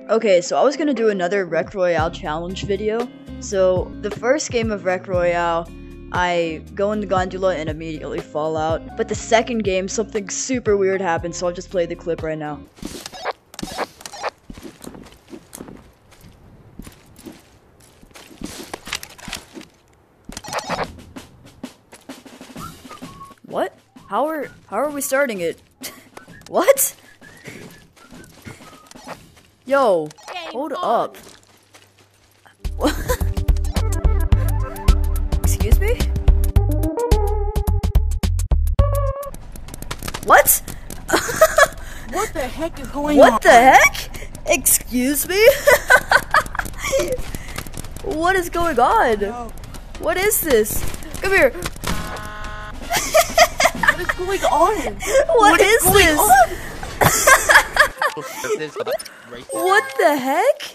Okay, so I was gonna do another Rec Royale challenge video. So, the first game of Rec Royale, I go in the gondola and immediately fall out. But the second game, something super weird happened, so I'll just play the clip right now. What? How are we starting it? What? Yo, hold up. Excuse me? What? What the heck is going on? What the heck? Excuse me? What is going on? No. What is this? Come here. What is going on? What is going this? on? What the heck?